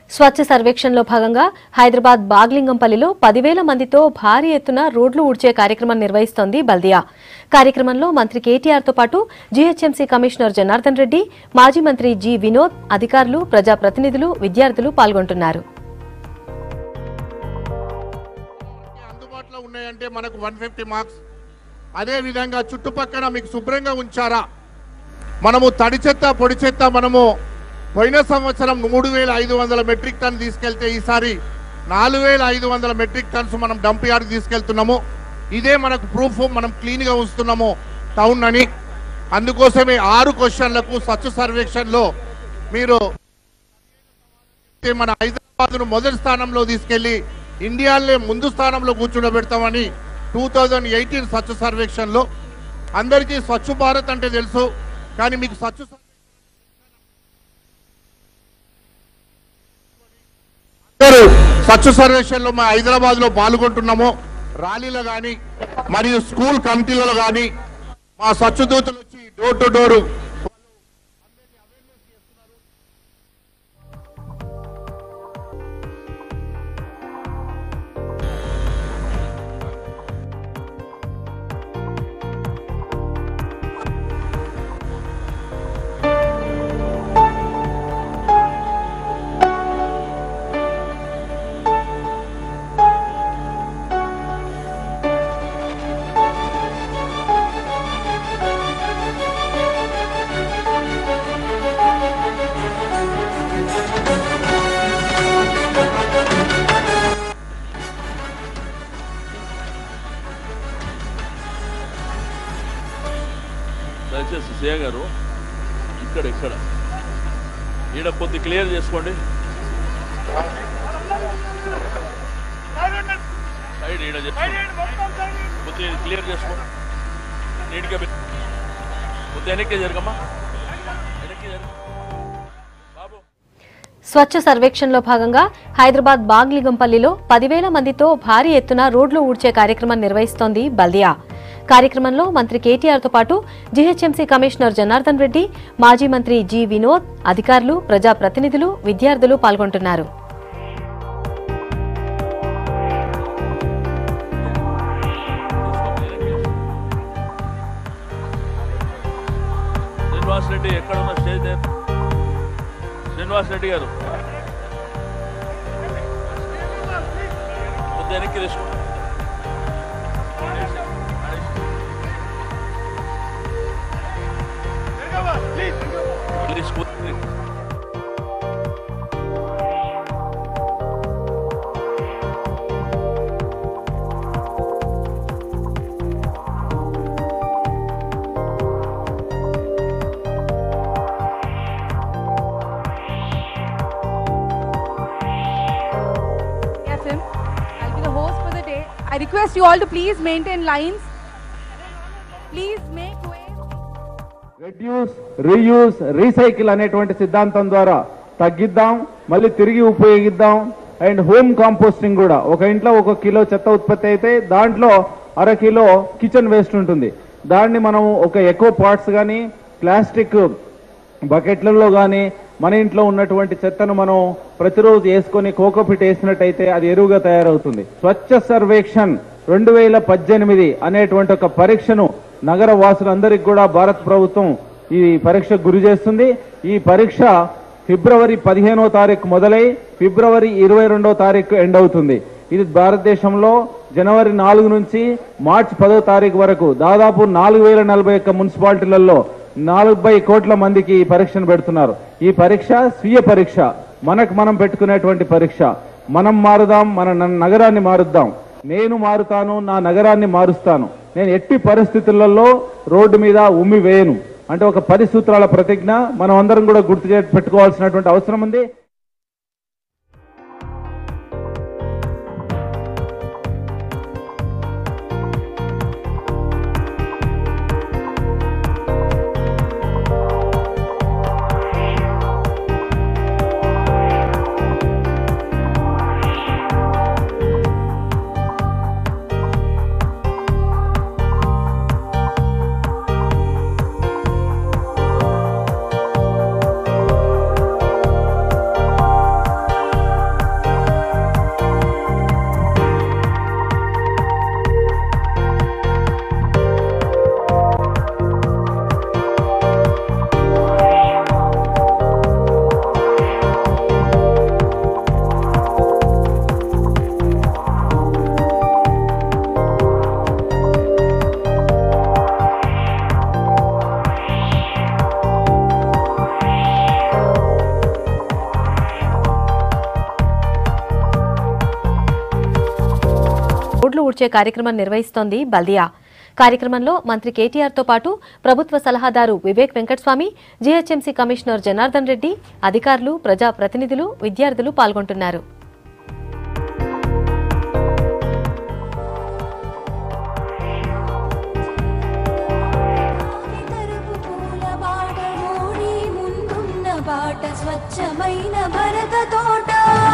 స్వచ్ఛ సర్వేక్షణలో భాగంగా హైదరాబాద్ బాగ్లింగంపల్లిలో 10,000 మందితో భారీ ఎత్తున రోడ్లు ఊడ్చే కార్యక్రమం నిర్వహిస్తోంది బల్దియా. కార్యక్రమంలో మంత్రి కేటీఆర్తో పాటు జీహెచ్ఎంసీ కమిషనర్ జనార్దన్ రెడ్డి, మాజీ మంత్రి జి వినోద్, అధికారులు, ప్రజాప్రతినిధులు, విద్యార్థులు పాల్గొంటున్నారు. అందుబాటులో ఉన్నాయంటే మనకు 150 మార్క్స్. అదే విధంగా చుట్టుపక్కల మీకు శుభ్రంగా ఉంచారా? మనము తడి చెత్త, పొడి చెత్త మనము పోయిన సంవత్సరం 3,500 మెట్రిక్ టన్ తీసుకెళ్తే ఈసారి 4,500 మెట్రిక్ టన్స్ మనం డంప్ యార్డ్ తీసుకెళ్తున్నాము. ఇదే మనకు ప్రూఫ్, మనం క్లీన్గా ఉంచుతున్నాము టౌన్ అని. అందుకోసమే 6 క్వశ్చన్లకు స్వచ్ఛ సర్వేక్షణలో మీరు మన హైదరాబాద్ను మొదటి స్థానంలో తీసుకెళ్లి ఇండియాలో ముందు స్థానంలో కూర్చుండబెడతామని 2018 స్వచ్ఛ సర్వేక్షణలో. అందరికీ స్వచ్ఛ భారత్ అంటే తెలుసు, కానీ మీకు స్వచ్ఛ సర్వేక్షణలో మా హైదరాబాద్లో పాల్గొంటున్నాము. ర్యాలీలో కానీ మరియు స్కూల్ కమిటీలలో కానీ మా స్వచ్ఛ దూతలు వచ్చి డోర్ టు డోరు దయచేసి సీఏ గారు ఇక్కడ ఈడ కొద్ది క్లియర్ చేసుకోండి. సైడ్ ఈడ కొద్ది క్లియర్ చేసుకోండి. నీట్గా కొద్ది వెనక్కి జరగమ్మా, వెనక్కి జరగ బాబు. స్వచ్ఛ సర్వేక్షణలో భాగంగా హైదరాబాద్ బాగ్లింగంపల్లిలో 10,000 మందితో భారీ ఎత్తున రోడ్లు ఊడ్చే కార్యక్రమం నిర్వహిస్తోంది బల్దియా. కార్యక్రమంలో మంత్రి కేటీఆర్తో పాటు జీహెచ్ఎంసీ కమిషనర్ జనార్దన్ రెడ్డి, మాజీ మంత్రి జి వినోద్, అధికారులు, ప్రజాప్రతినిధులు, విద్యార్థులు పాల్గొంటున్నారు. శ్రీనివాస్ రెడ్డి ఎక్కడున్న స్టేజ్ శ్రీనివాస్ రెడ్డి గారు వెనక్కి తీసుకోండి. I request you all to please maintain lines. Please make way. Reduce, reuse, recycle అనేటువంటి సిద్ధాంతం ద్వారా తగ్గిద్దాం, మళ్ళీ తిరిగి ఉపయోగిద్దాం. అండ్ హోమ్ కాంపోస్టింగ్ కూడా, ఒక ఇంట్లో 1 కిలో చెత్త ఉత్పత్తి అయితే దాంట్లో 1/2 కిలో కిచెన్ వేస్ట్ ఉంటుంది. దాన్ని మనం ఒక ఎకో పాట్స్ కానీ ప్లాస్టిక్ బకెట్లలో కానీ మన ఇంట్లో ఉన్నటువంటి చెత్తను మనం ప్రతిరోజు వేసుకొని కోకోపిట్ వేసినట్టయితే అది ఎరువుగా తయారవుతుంది. స్వచ్ఛ సర్వేక్షణ్ 2018 అనేటువంటి ఒక పరీక్షను నగర వాసులందరికీ కూడా భారత ప్రభుత్వం ఈ పరీక్షకు గురి చేస్తుంది. ఈ పరీక్ష ఫిబ్రవరి 15వ తారీఖు మొదలై ఫిబ్రవరి 22వ తారీఖు ఎండ్ అవుతుంది. ఇది భారతదేశంలో జనవరి 4 నుంచి మార్చి 10వ తారీఖు వరకు దాదాపు 4,041 మున్సిపాలిటీలలో 40 కోట్ల మందికి ఈ పరీక్షను పెడుతున్నారు. ఈ పరీక్ష స్వీయ పరీక్ష, మనకు మనం పెట్టుకునేటువంటి పరీక్ష. మనం మారుదాం, మన నగరాన్ని మారుద్దాం. నేను మారుతాను, నా నగరాన్ని మారుస్తాను. నేను ఎట్టి పరిస్థితులలో రోడ్డు మీద ఉమ్మి వేయను అంటే ఒక 10 సూత్రాల ప్రతిజ్ఞ మనం అందరం కూడా గుర్తు పెట్టుకోవాల్సినటువంటి అవసరం ఉంది. రోడ్లు ఊడ్చే కార్యక్రమం నిర్వహిస్తోంది బల్దియా. కార్యక్రమంలో మంత్రి కేటీఆర్తో పాటు ప్రభుత్వ సలహాదారు వివేక్ వెంకటస్వామి, జీహెచ్ఎంసీ కమిషనర్ జనార్దన్ రెడ్డి, అధికారులు, ప్రజా ప్రతినిధులు, విద్యార్థులు పాల్గొంటున్నారు. స్వచ్ఛమైన భరత తోట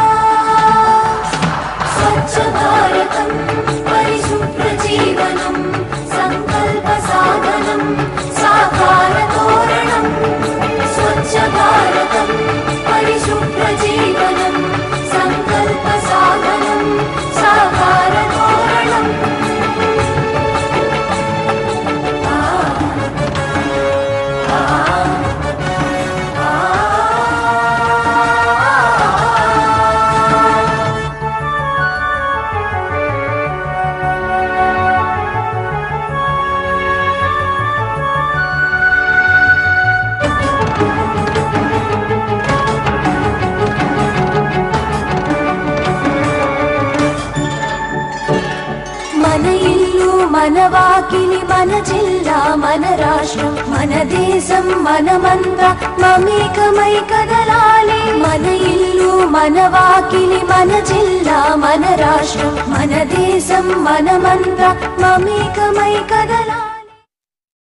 స్వచ్ఛ భారతం పరిశుభ్ర జీవనం సంకల్ప సాధనం సాకార తోరణం స్వచ్ఛ భారతం పరిశుభ్ర జీవనం సంకల్ప సాధనం సాకార తోరణం. మన ఇల్లు మన వాకిలి మన జిల్లా మన రాష్ట్రం మన దేశం మనమంతా మమేకమై కదలాలి. మన ఇల్లు మన వాకిలి మన జిల్లా మన రాష్ట్రం మన దేశం మనమంతా మమేకమై కదలాలి.